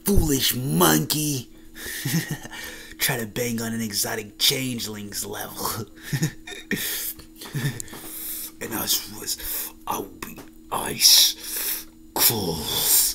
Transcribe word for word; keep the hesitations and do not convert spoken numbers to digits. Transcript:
foolish monkey. Try to bang on an exotic changeling's level. And us was, I will be ice cold.